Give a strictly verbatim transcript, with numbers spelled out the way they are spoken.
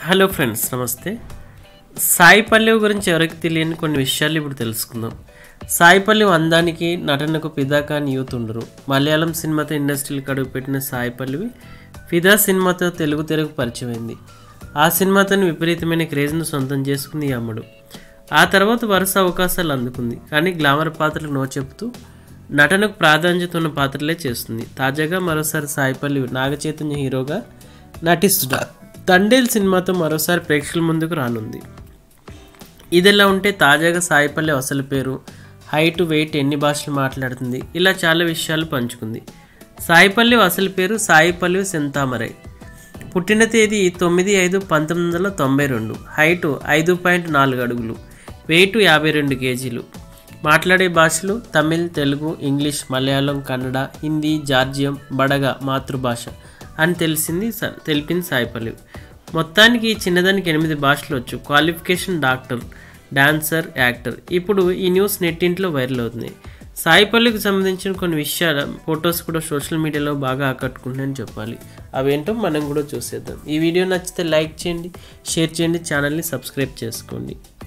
Hello friends, నమస్తే. సాయి పల్లవి గురించి ఎవరికి తెలియని కొన్ని విషయాలు ఇప్పుడు తెలుసుకుందాం. సాయి పల్లవి అందానికి, నటనకు ఫిదా కాని యూత్ ఉండరు. మలయాళం సినిమాతో ఇండస్ట్రీలకు అడుగుపెట్టిన సాయి పల్లవి ఫిదా సినిమాతో తెలుగు తెరకు పరిచయమైంది. ఆ సినిమాతో విపరీతమైన క్రేజ్ను సొంతం చేసుకుంది ఈ అమ్మడు. ఆ తర్వాత వరుస అవకాశాలు అందుకుంది. కానీ గ్లామర్ పాత్రలకు నో చెప్తూ నటనకు ప్రాధాన్యత ఉన్న పాత్రలే చేస్తుంది. తాజాగా మరోసారి సాయి పల్లవి నాగ చైతన్య హీరోగా నటిస్తున్నారు. తండేల్ సినిమాతో మరోసారి ప్రేక్షకుల ముందుకు రానుంది. ఇదిలా ఉంటే తాజాగా సాయి పల్లవి అసలు పేరు, హైట్, వెయిట్, ఎన్ని భాషలు మాట్లాడుతుంది, ఇలా చాలా విషయాలు పంచుకుంది. సాయి పల్లవి అసలు పేరు సాయి పల్లవి సెంతామరై. పుట్టిన తేదీ తొమ్మిది ఐదు పంతొమ్మిది వందల తొంభై రెండు. హైటు ఐదు పాయింట్ నాలుగు అడుగులు. వెయిట్ యాభై రెండు కేజీలు. మాట్లాడే భాషలు తమిళ్, తెలుగు, ఇంగ్లీష్, మలయాళం, కన్నడ, హిందీ, జార్జియం, బడగా మాతృభాష అని తెలిసింది తెలిపింది సాయి పల్లవి. మొత్తానికి చిన్నదానికి ఎనిమిది భాషలు వచ్చు. Qualification doctor, dancer, actor. ఇప్పుడు ఈ న్యూస్ నెట్టింట్లో వైరల్ అవుతుంది. సాయి పల్లవికి సంబంధించిన కొన్ని విషయాల ఫొటోస్ కూడా సోషల్ మీడియాలో బాగా ఆకట్టుకుంటాయని చెప్పాలి. అవేంటో మనం కూడా చూసేద్దాం. ఈ వీడియో నచ్చితే లైక్ చేయండి, షేర్ చేయండి, ఛానల్ని సబ్స్క్రైబ్ చేసుకోండి.